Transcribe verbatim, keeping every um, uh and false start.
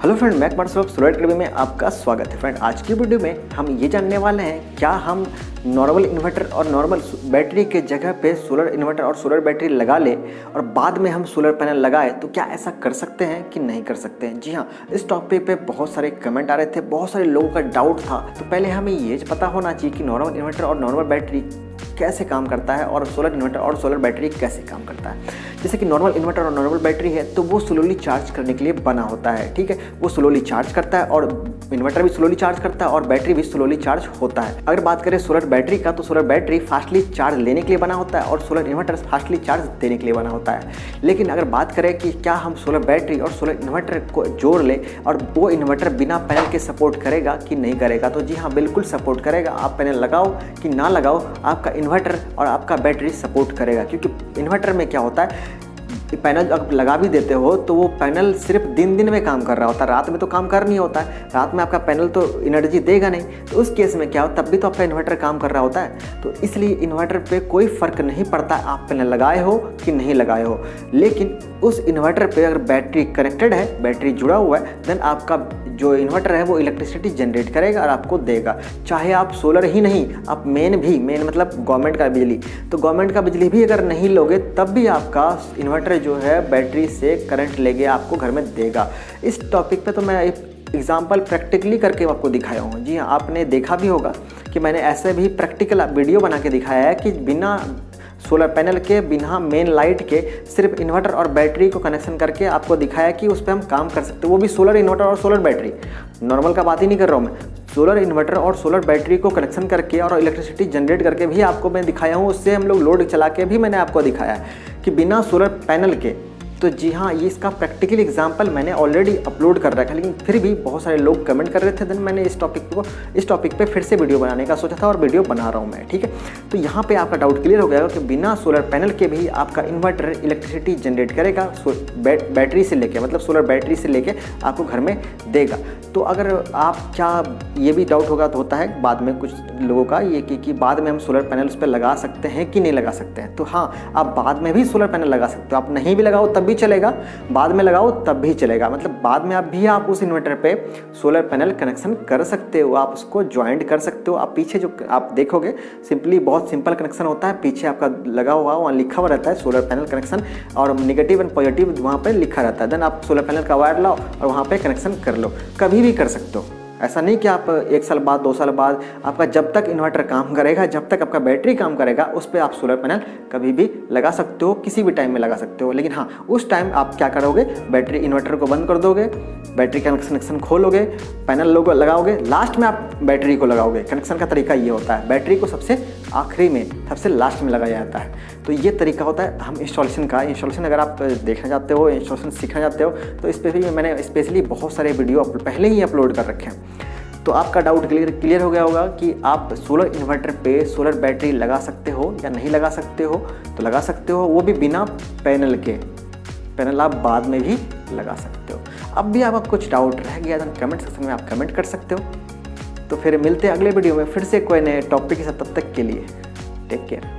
Hello friend, मैं कुमार स्वरूप solar academy में आपका स्वागत है। फ्रेंड, आज की वीडियो में हम ये जानने वाले हैं क्या हम नॉर्मल इन्वर्टर और नॉर्मल बैटरी के जगह पे सोलर इन्वर्टर और सोलर बैटरी लगा ले और बाद में हम सोलर पैनल लगाए तो क्या ऐसा कर सकते हैं कि नहीं कर सकते हैं। जी हाँ, इस टॉपिक पे बहुत सारे कमेंट आ रहे थे, बहुत सारे लोगों का डाउट था। तो पहले हमें ये पता होना चाहिए कि नॉर्मल इन्वर्टर और नॉर्मल बैटरी कैसे काम करता है और सोलर इन्वर्टर और सोलर बैटरी कैसे काम करता है। जैसे कि नॉर्मल इन्वर्टर और नॉर्मल बैटरी है तो वो स्लोली चार्ज करने के लिए बना होता है। ठीक है, वो स्लोली चार्ज करता है और इन्वर्टर भी स्लोली चार्ज करता है और बैटरी भी स्लोली चार्ज होता है। अगर बात करें सोलर बैटरी का तो सोलर बैटरी फास्टली चार्ज लेने के लिए बना होता है और सोलर इन्वर्टर फास्टली चार्ज देने के लिए बना होता है। लेकिन अगर बात करें कि क्या हम सोलर बैटरी और सोलर इन्वर्टर को जोड़ ले और वो इन्वर्टर बिना पैनल के सपोर्ट करेगा कि नहीं करेगा, तो जी हाँ, बिल्कुल सपोर्ट करेगा। आप पैनल लगाओ कि ना लगाओ, आपका इन्वर्टर और आपका बैटरी सपोर्ट करेगा। क्योंकि इन्वर्टर में क्या होता है, पैनल अगर लगा भी देते हो तो वो पैनल सिर्फ दिन दिन में काम कर रहा होता है, रात में तो काम कर नहीं होता है। रात में आपका पैनल तो एनर्जी देगा नहीं, तो उस केस में क्या हो, तब भी तो आपका इन्वर्टर काम कर रहा होता है। तो इसलिए इन्वर्टर पे कोई फ़र्क नहीं पड़ता आप पैनल लगाए हो कि नहीं लगाए हो। लेकिन उस इन्वर्टर पे अगर बैटरी कनेक्टेड है, बैटरी जुड़ा हुआ है, देन आपका जो इन्वर्टर है वो इलेक्ट्रिसिटी जनरेट करेगा और आपको देगा। चाहे आप सोलर ही नहीं, आप मेन भी, मेन मतलब गवर्नमेंट का बिजली, तो गवर्नमेंट का बिजली भी अगर नहीं लोगे तब भी आपका इन्वर्टर जो है बैटरी से करंट लेके आपको घर में देगा। इस टॉपिक पे तो मैं एक एग्जाम्पल प्रैक्टिकली करके आपको दिखाया हूँ। जी हाँ, आपने देखा भी होगा कि मैंने ऐसे भी प्रैक्टिकल वीडियो बना के दिखाया है कि बिना सोलर पैनल के, बिना मेन लाइट के, सिर्फ इन्वर्टर और बैटरी को कनेक्शन करके आपको दिखाया कि उस पर हम काम कर सकते हैं। वो भी सोलर इन्वर्टर और सोलर बैटरी, नॉर्मल का बात ही नहीं कर रहा हूँ मैं। सोलर इन्वर्टर और सोलर बैटरी को कनेक्शन करके और इलेक्ट्रिसिटी जनरेट करके भी आपको मैं दिखाया हूँ। उससे हम लोग लोड चला के भी मैंने आपको दिखाया है कि बिना सोलर पैनल के। तो जी हाँ, ये इसका प्रैक्टिकल एग्जांपल मैंने ऑलरेडी अपलोड कर रखा है, लेकिन फिर भी बहुत सारे लोग कमेंट कर रहे थे। देन मैंने इस टॉपिक को इस टॉपिक पे फिर से वीडियो बनाने का सोचा था और वीडियो बना रहा हूँ मैं। ठीक है, तो यहाँ पे आपका डाउट क्लियर हो गया कि बिना सोलर पैनल के भी आपका इन्वर्टर इलेक्ट्रिसिटी जनरेट करेगा, बैटरी से लेके, मतलब सोलर बैटरी से लेके आपको घर में देगा। तो अगर आप, क्या ये भी डाउट होगा तो होता है बाद में कुछ लोगों का ये कि, कि बाद में हम सोलर पैनल उस पर लगा सकते हैं कि नहीं लगा सकते हैं। तो हाँ, आप बाद में भी सोलर पैनल लगा सकते हो। आप नहीं भी लगाओ तब भी चलेगा, बाद में लगाओ तब भी चलेगा। मतलब बाद में आप भी आप उस इन्वर्टर पे सोलर पैनल कनेक्शन कर सकते हो, आप उसको ज्वाइंट कर सकते हो। आप पीछे जो आप देखोगे सिंपली बहुत सिंपल कनेक्शन होता है। पीछे आपका लगा हुआ वहाँ लिखा हुआ रहता है सोलर पैनल कनेक्शन, और नेगेटिव एंड पॉजिटिव वहाँ पे लिखा रहता है। देन आप सोलर पैनल का वायर लाओ और वहाँ पे कनेक्शन कर लो, कभी भी कर सकते हो। ऐसा नहीं कि आप एक साल बाद, दो साल बाद, आपका जब तक इन्वर्टर काम करेगा, जब तक आपका बैटरी काम करेगा, उस पर आप सोलर पैनल कभी भी लगा सकते हो, किसी भी टाइम में लगा सकते हो। लेकिन हाँ, उस टाइम आप क्या करोगे, बैटरी इन्वर्टर को बंद कर दोगे, बैटरी का कनेक्शन खोलोगे, पैनल लोगो लगाओगे, लास्ट में आप बैटरी को लगाओगे। कनेक्शन का तरीका ये होता है, बैटरी को सबसे आखिरी में, सबसे लास्ट में लगाया जाता है। तो ये तरीका होता है हम इंस्टॉलेशन का। इंस्टॉलेशन अगर आप देखना चाहते हो, इंस्टॉलेशन सीखना चाहते हो, तो इस पर भी मैंने स्पेशली बहुत सारे वीडियो पहले ही अपलोड कर रखे हैं। तो आपका डाउट क्लियर क्लियर हो गया होगा कि आप सोलर इन्वर्टर पे सोलर बैटरी लगा सकते हो या नहीं लगा सकते हो। तो लगा सकते हो, वो भी बिना पैनल के। पैनल आप बाद में भी लगा सकते हो। अब भी आपका कुछ डाउट रह गया तो कमेंट सेक्शन में आप कमेंट कर सकते हो। तो फिर मिलते हैं अगले वीडियो में फिर से कोई नए टॉपिक के साथ। तब तक के लिए टेक केयर।